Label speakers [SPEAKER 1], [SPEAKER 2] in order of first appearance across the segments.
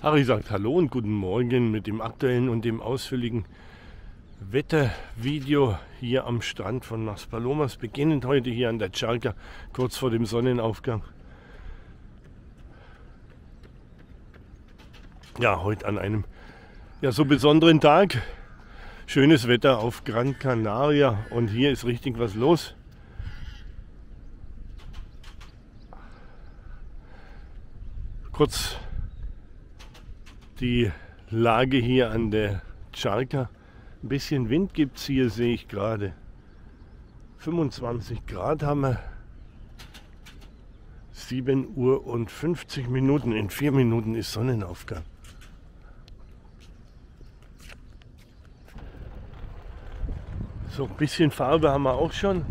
[SPEAKER 1] Harry sagt Hallo und guten Morgen mit dem aktuellen und dem ausführlichen Wettervideo hier am Strand von Las Palomas, beginnend heute hier an der Charca, kurz vor dem Sonnenaufgang. Ja, heute an einem so besonderen Tag. Schönes Wetter auf Gran Canaria und hier ist richtig was los. Kurz die Lage hier an der Charca. Ein bisschen Wind gibt es hier, sehe ich gerade. 25 Grad haben wir. 7 Uhr und 50 Minuten. In 4 Minuten ist Sonnenaufgang. So ein bisschen Farbe haben wir auch schon.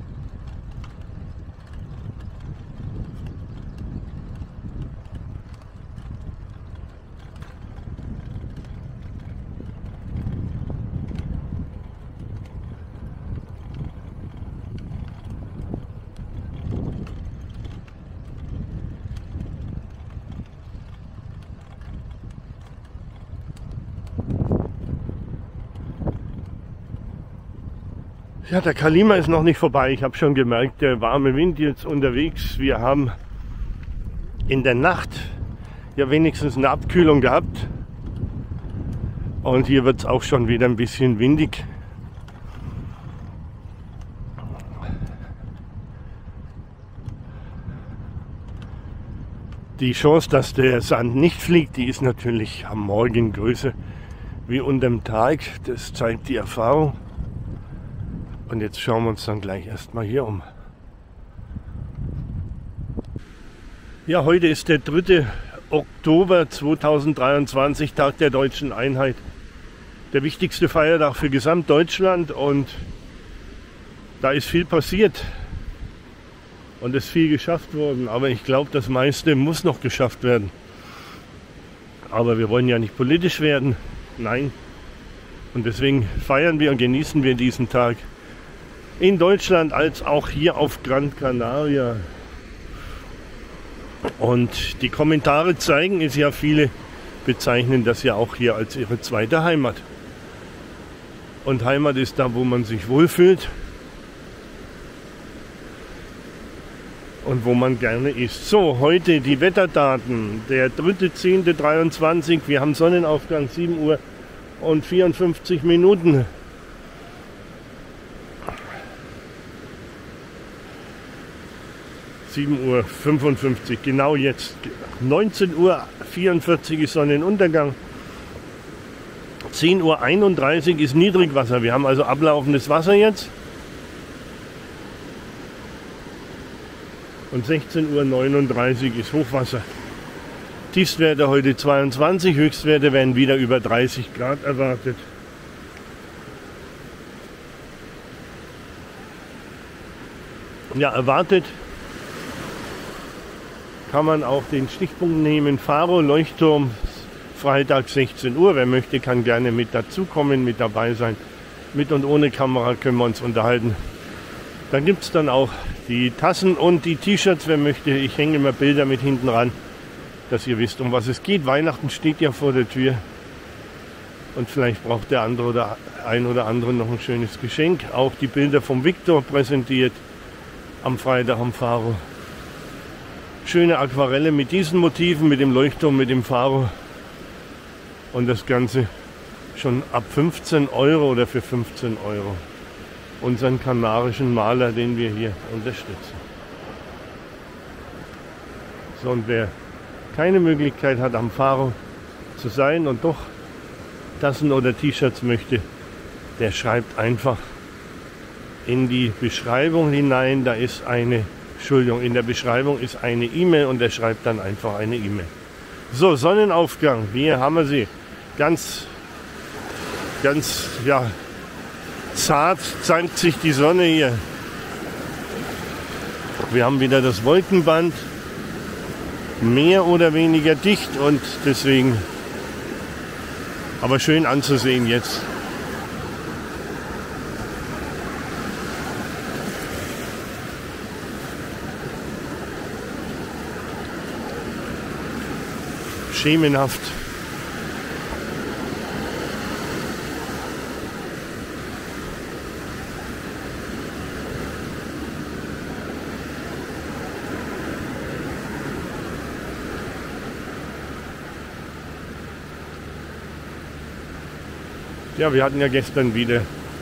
[SPEAKER 1] Ja, der Kalima ist noch nicht vorbei. Ich habe schon gemerkt, der warme Wind jetzt unterwegs. Wir haben in der Nacht ja wenigstens eine Abkühlung gehabt. Und hier wird es auch schon wieder ein bisschen windig. Die Chance, dass der Sand nicht fliegt, die ist natürlich am Morgen größer wie unterm Tag. Das zeigt die Erfahrung. Und jetzt schauen wir uns dann gleich erstmal hier um. Ja, heute ist der 3. Oktober 2023, Tag der Deutschen Einheit. Der wichtigste Feiertag für Gesamtdeutschland und da ist viel passiert und es ist viel geschafft worden. Aber ich glaube, das meiste muss noch geschafft werden. Aber wir wollen ja nicht politisch werden, nein. Und deswegen feiern wir und genießen wir diesen Tag. In Deutschland als auch hier auf Gran Canaria. Und die Kommentare zeigen es ja, viele bezeichnen das ja auch hier als ihre zweite Heimat. Und Heimat ist da, wo man sich wohlfühlt und wo man gerne ist. So, heute die Wetterdaten. Der 3.10.23, wir haben Sonnenaufgang, 7 Uhr und 54 Minuten. 7 Uhr 55, genau jetzt. 19 Uhr 44 ist Sonnenuntergang. 10 Uhr 31 ist Niedrigwasser. Wir haben also ablaufendes Wasser jetzt. Und 16 Uhr 39 ist Hochwasser. Tiefstwerte heute 22, Höchstwerte werden wieder über 30 Grad erwartet. Ja, erwartet kann man auch den Stichpunkt nehmen. Faro, Leuchtturm, Freitag 16 Uhr. Wer möchte, kann gerne mit dazukommen, mit dabei sein. Mit und ohne Kamera können wir uns unterhalten. Dann gibt es dann auch die Tassen und die T-Shirts, wer möchte. Ich hänge immer Bilder mit hinten ran, dass ihr wisst, um was es geht. Weihnachten steht ja vor der Tür. Und vielleicht braucht der andere oder ein oder andere noch ein schönes Geschenk. Auch die Bilder vom Victor präsentiert am Freitag am Faro. Schöne Aquarelle mit diesen Motiven, mit dem Leuchtturm, mit dem Faro. Und das Ganze schon ab 15 Euro oder für 15 Euro. Unseren kanarischen Maler, den wir hier unterstützen. So, und wer keine Möglichkeit hat, am Faro zu sein und doch Tassen oder T-Shirts möchte, der schreibt einfach in die Beschreibung hinein. Da ist in der Beschreibung ist eine E-Mail und er schreibt dann einfach eine E-Mail. So, Sonnenaufgang, hier haben wir sie. Ganz zart zeigt sich die Sonne hier. Wir haben wieder das Wolkenband, mehr oder weniger dicht und deswegen aber schön anzusehen jetzt. schemenhaft. Ja, wir hatten ja gestern wieder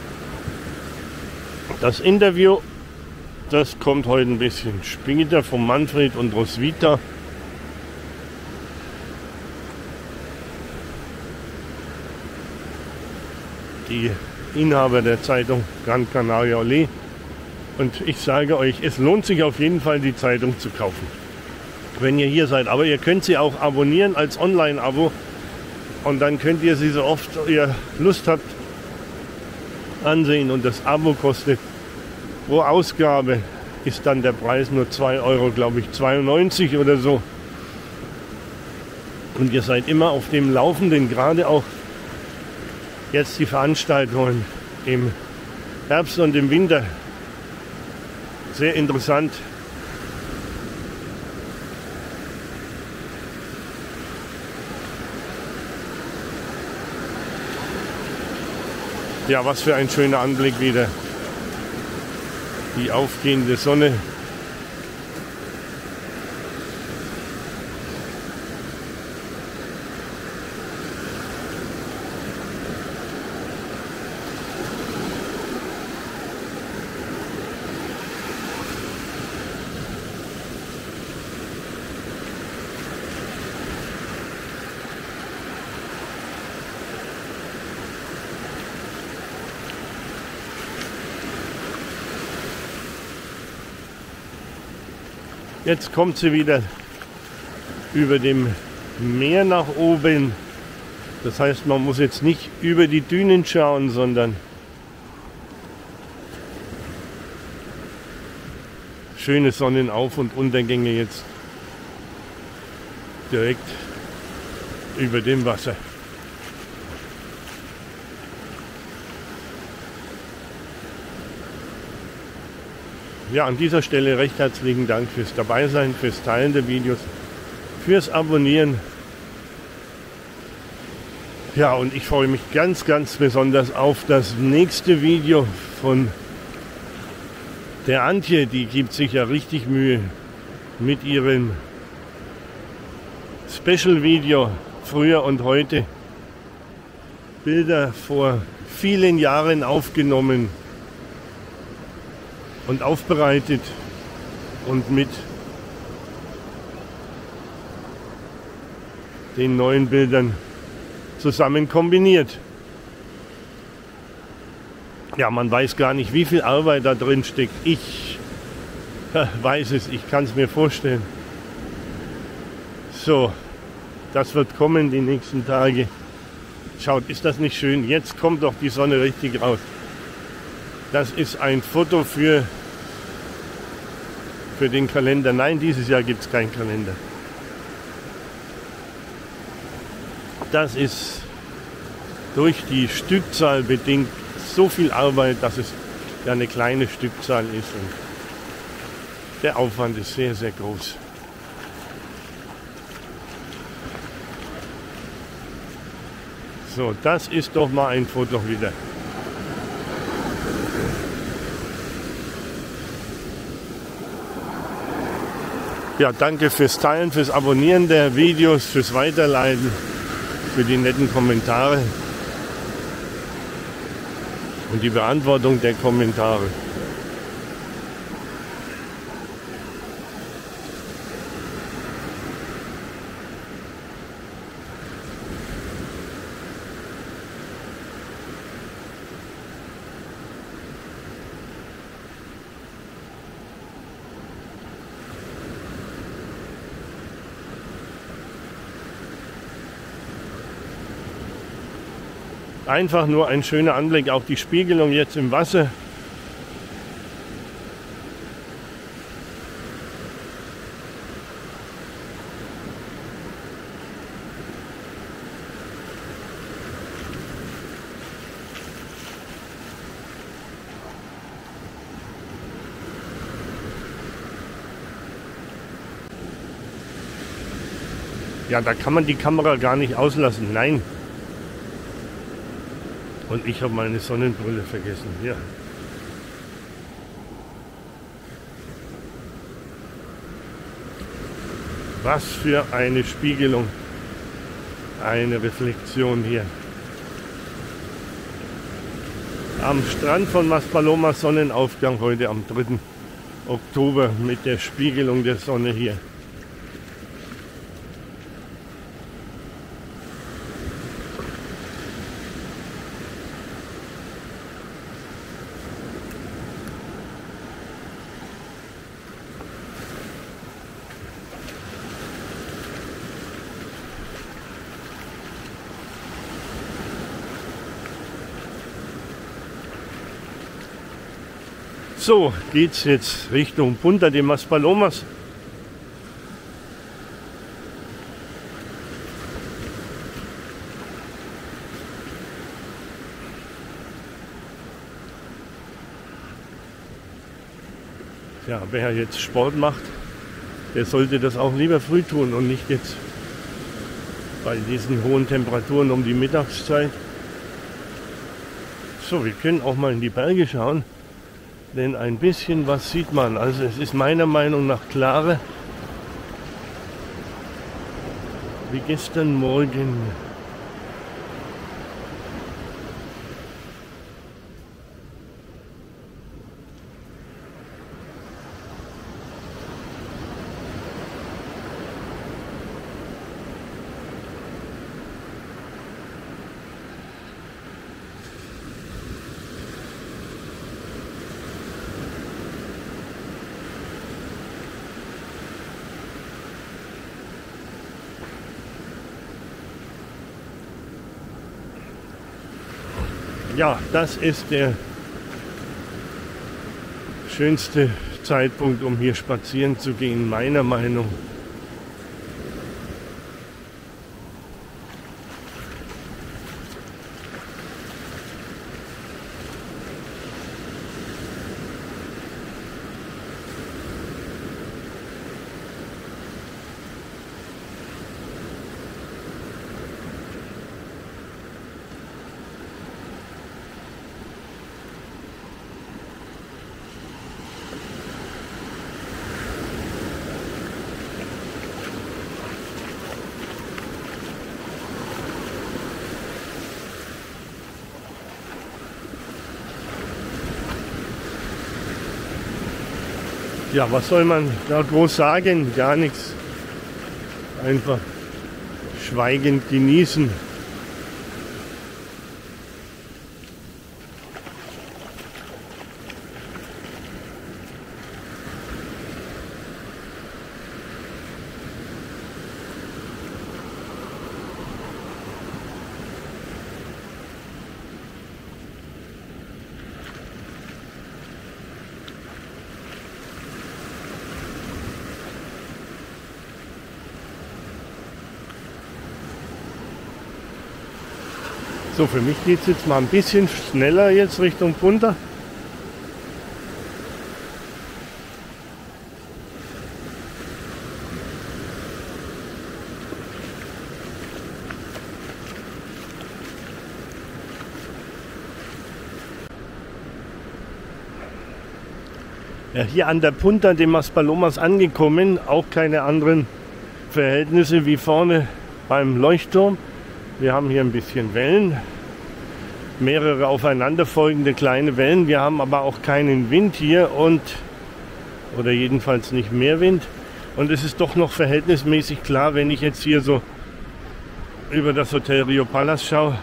[SPEAKER 1] das Interview. Das kommt heute ein bisschen später von Manfred und Roswitha. Die Inhaber der Zeitung Gran Canaria Olé. Und ich sage euch, es lohnt sich auf jeden Fall, die Zeitung zu kaufen, wenn ihr hier seid. Aber ihr könnt sie auch abonnieren als Online-Abo. Und dann könnt ihr sie so oft ihr Lust habt ansehen. Und das Abo kostet pro Ausgabe ist dann der Preis nur 2 Euro, glaube ich, 92 oder so. Und ihr seid immer auf dem Laufenden, gerade auch jetzt die Veranstaltungen im Herbst und im Winter. Sehr interessant. Ja, was für ein schöner Anblick wieder. Die aufgehende Sonne. Jetzt kommt sie wieder über dem Meer nach oben. Das heißt, man muss jetzt nicht über die Dünen schauen, sondern schöne Sonnenauf- und Untergänge jetzt direkt über dem Wasser. Ja, an dieser Stelle recht herzlichen Dank fürs Dabeisein, fürs Teilen der Videos, fürs Abonnieren. Ja, und ich freue mich ganz, ganz besonders auf das nächste Video von der Antje. Die gibt sich ja richtig Mühe mit ihrem Special-Video Früher und Heute. Bilder vor vielen Jahren aufgenommen und aufbereitet und mit den neuen Bildern zusammen kombiniert. Ja, man weiß gar nicht, wie viel Arbeit da drin steckt. Ich weiß es, ich kann es mir vorstellen. So, das wird kommen die nächsten Tage. Schaut, ist das nicht schön? Jetzt kommt doch die Sonne richtig raus. Das ist ein Foto für den Kalender. Nein, dieses Jahr gibt es keinen Kalender. Das ist durch die Stückzahl bedingt so viel Arbeit, dass es ja eine kleine Stückzahl ist. Und der Aufwand ist sehr, sehr groß. So, das ist doch mal ein Foto wieder. Ja, danke fürs Teilen, fürs Abonnieren der Videos, fürs Weiterleiten, für die netten Kommentare und die Beantwortung der Kommentare. Einfach nur ein schöner Anblick, auch die Spiegelung jetzt im Wasser. Ja, da kann man die Kamera gar nicht auslassen. Nein. Und ich habe meine Sonnenbrille vergessen. Ja. Was für eine Spiegelung. Eine Reflexion hier. Am Strand von Maspalomas Sonnenaufgang heute am 3. Oktober mit der Spiegelung der Sonne hier. So, geht's jetzt Richtung Punta de Maspalomas. Ja, wer jetzt Sport macht, der sollte das auch lieber früh tun und nicht jetzt bei diesen hohen Temperaturen um die Mittagszeit. So, wir können auch mal in die Berge schauen. Denn ein bisschen was sieht man. Also es ist meiner Meinung nach klarer wie gestern Morgen. Ja, das ist der schönste Zeitpunkt, um hier spazieren zu gehen, meiner Meinung nach. Ja, was soll man da groß sagen? Gar nichts. Einfach schweigend genießen. So, für mich geht es jetzt mal ein bisschen schneller jetzt Richtung Punta. Ja, hier an der Punta de Maspalomas angekommen, auch keine anderen Verhältnisse wie vorne beim Leuchtturm. Wir haben hier ein bisschen Wellen, mehrere aufeinanderfolgende kleine Wellen. Wir haben aber auch keinen Wind hier oder jedenfalls nicht mehr Wind. Und es ist doch noch verhältnismäßig klar, wenn ich jetzt hier so über das Hotel Rio Palace schaue,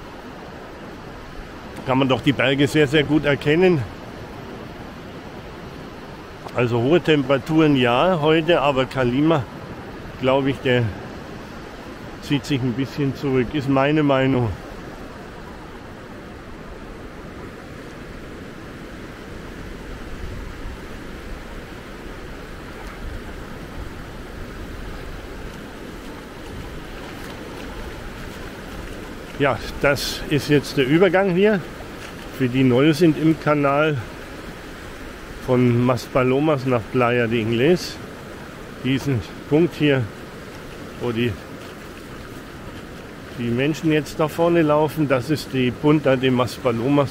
[SPEAKER 1] kann man doch die Berge sehr, sehr gut erkennen. Also hohe Temperaturen ja heute, aber Calima, glaube ich, der zieht sich ein bisschen zurück, ist meine Meinung. Ja, das ist jetzt der Übergang hier. Für die neu sind im Kanal von Maspalomas nach Playa de Ingles. Diesen Punkt hier, wo die die Menschen jetzt da vorne laufen. Das ist die Punta de Maspalomas.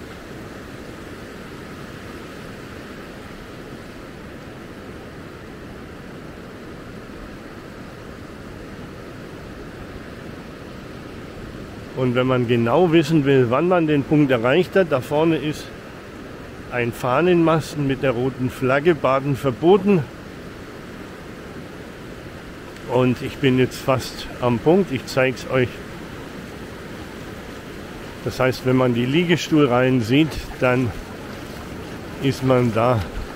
[SPEAKER 1] Und wenn man genau wissen will, wann man den Punkt erreicht hat, da vorne ist ein Fahnenmast mit der roten Flagge, Baden verboten. Und ich bin jetzt fast am Punkt, ich zeige es euch. Das heißt, wenn man die Liegestuhlreihen sieht, dann ist man da.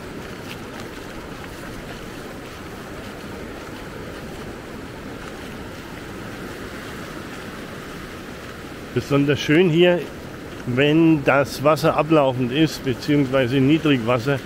[SPEAKER 1] Besonders schön hier, wenn das Wasser ablaufend ist, beziehungsweise Niedrigwasser.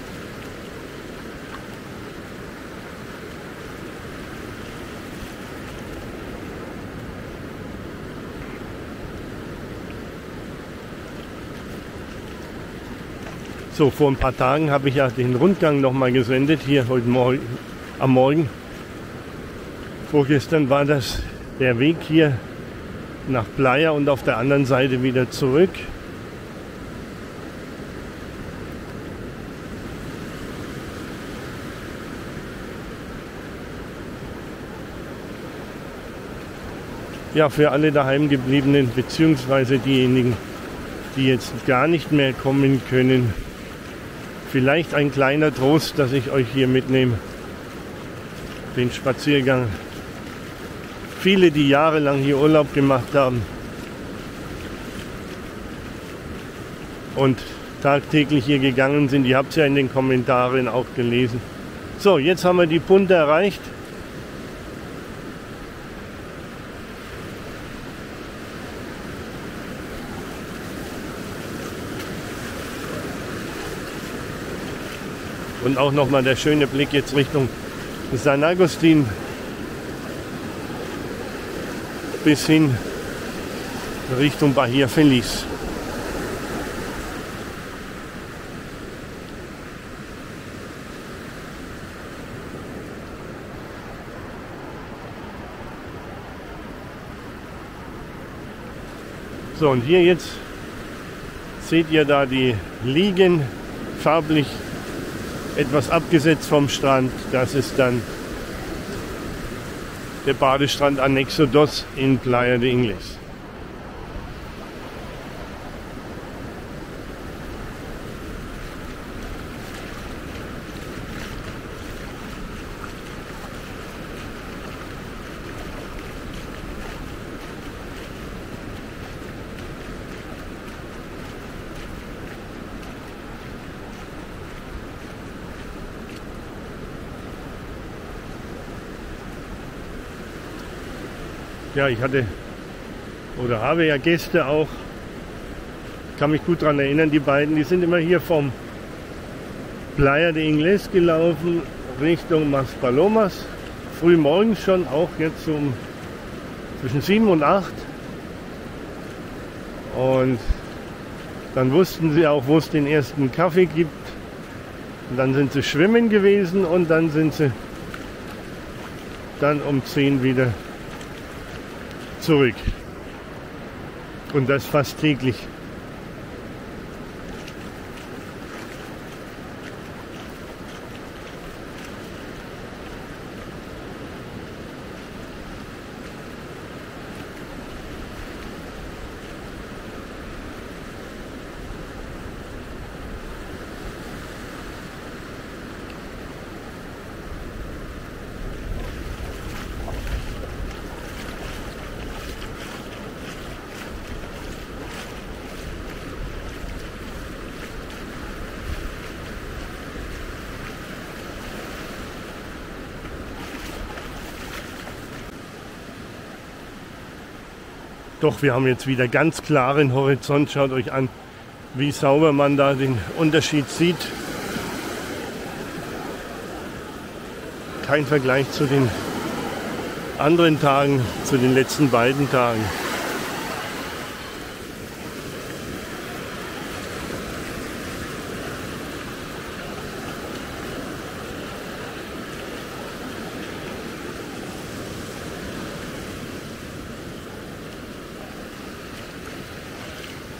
[SPEAKER 1] So, vor ein paar Tagen habe ich ja den Rundgang nochmal gesendet, hier heute Morgen, am Morgen. Vorgestern war das der Weg hier nach Playa und auf der anderen Seite wieder zurück. Ja, für alle daheimgebliebenen beziehungsweise diejenigen, die jetzt gar nicht mehr kommen können, vielleicht ein kleiner Trost, dass ich euch hier mitnehme, den Spaziergang. Viele, die jahrelang hier Urlaub gemacht haben und tagtäglich hier gegangen sind, ihr habt es ja in den Kommentaren auch gelesen. So, jetzt haben wir die Punta erreicht. Und auch nochmal der schöne Blick jetzt Richtung San Agustin bis hin Richtung Bahia Feliz. So, und hier jetzt seht ihr da die Liegen, farblich etwas abgesetzt vom Strand. Das ist dann der Badestrand Anexo dos in Playa de Ingles. Ja, ich hatte oder habe ja Gäste auch, kann mich gut daran erinnern, die beiden, die sind immer hier vom Playa de Ingles gelaufen Richtung Maspalomas, früh morgens schon, auch jetzt zwischen 7 und 8. Und dann wussten sie auch, wo es den ersten Kaffee gibt. Und dann sind sie schwimmen gewesen und dann sind sie dann um 10 wieder zurück. Und das fast täglich. Doch, wir haben jetzt wieder ganz klaren Horizont. Schaut euch an, wie sauber man da den Unterschied sieht. Kein Vergleich zu den anderen Tagen, zu den letzten beiden Tagen.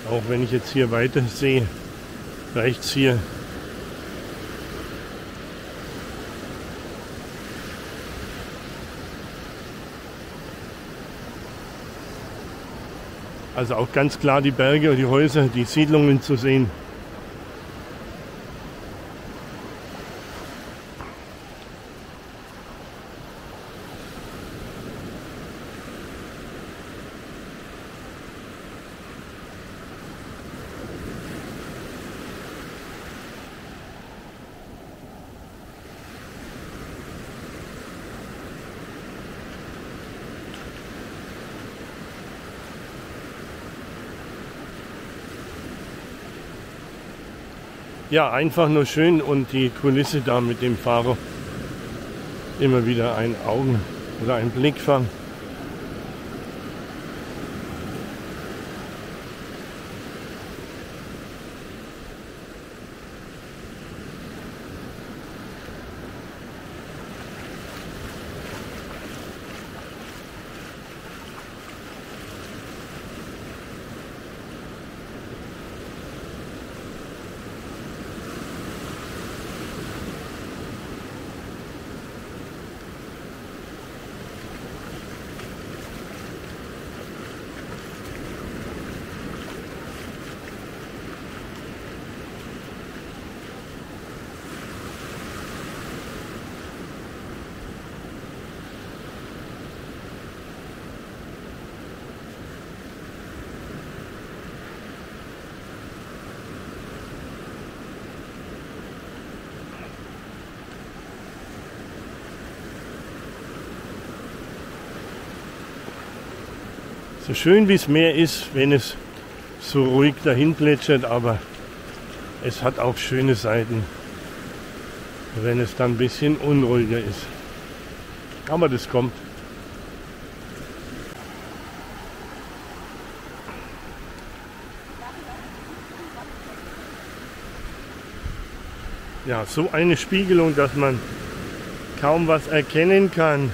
[SPEAKER 1] Auch wenn ich jetzt hier weiter sehe, rechts hier. Also auch ganz klar die Berge und die Häuser, die Siedlungen zu sehen. Ja, einfach nur schön und die Kulisse da mit dem Faro. Immer wieder ein Augen- oder ein Blickfang. So schön wie es Meer ist, wenn es so ruhig dahin plätschert, aber es hat auch schöne Seiten, wenn es dann ein bisschen unruhiger ist. Aber das kommt. Ja, so eine Spiegelung, dass man kaum was erkennen kann.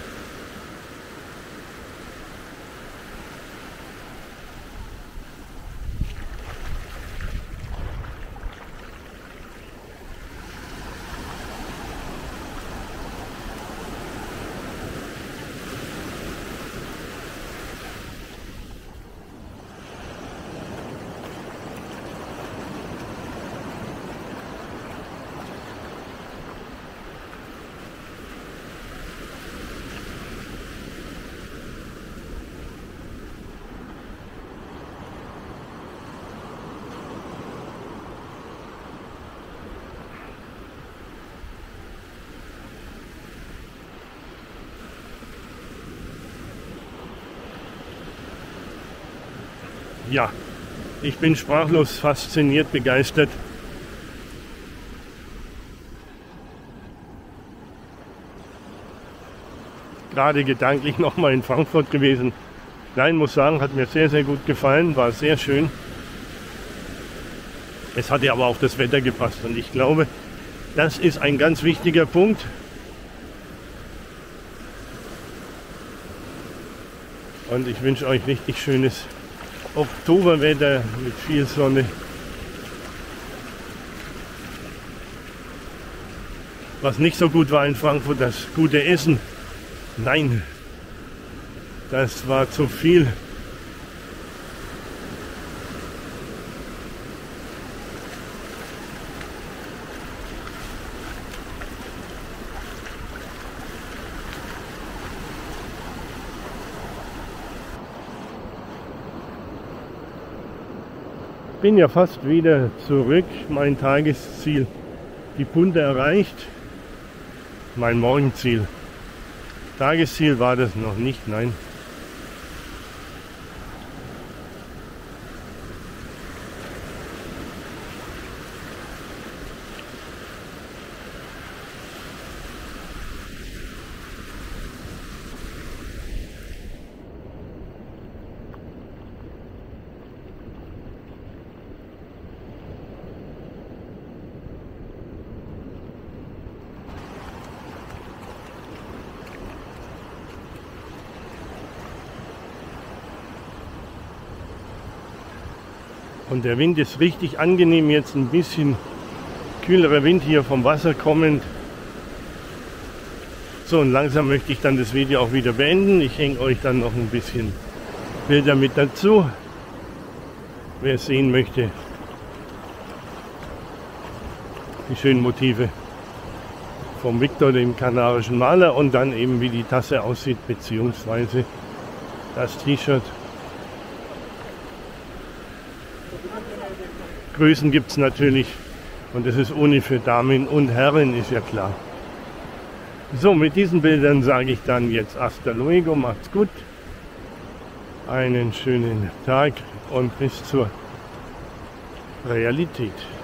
[SPEAKER 1] Ja, ich bin sprachlos, fasziniert, begeistert. Gerade gedanklich nochmal in Frankfurt gewesen. Nein, muss sagen, hat mir sehr, sehr gut gefallen, war sehr schön. Es hatte aber auch das Wetter gepasst und ich glaube, das ist ein ganz wichtiger Punkt. Und ich wünsche euch richtig schönes Oktoberwetter mit viel Sonne. Was nicht so gut war in Frankfurt, das gute Essen. Nein, das war zu viel. Bin ja fast wieder zurück, mein Tagesziel, die Punte erreicht, mein Morgenziel. Tagesziel war das noch nicht, nein. Und der Wind ist richtig angenehm, jetzt ein bisschen kühlerer Wind hier vom Wasser kommend. So, und langsam möchte ich dann das Video auch wieder beenden. Ich hänge euch dann noch ein bisschen Bilder mit dazu, wer es sehen möchte. Die schönen Motive vom Victor, dem kanarischen Maler, und dann eben wie die Tasse aussieht, beziehungsweise das T-Shirt. Größen gibt es natürlich, und das ist Uni für Damen und Herren, ist ja klar. So, mit diesen Bildern sage ich dann jetzt hasta luego, macht's gut, einen schönen Tag und bis zur Realität.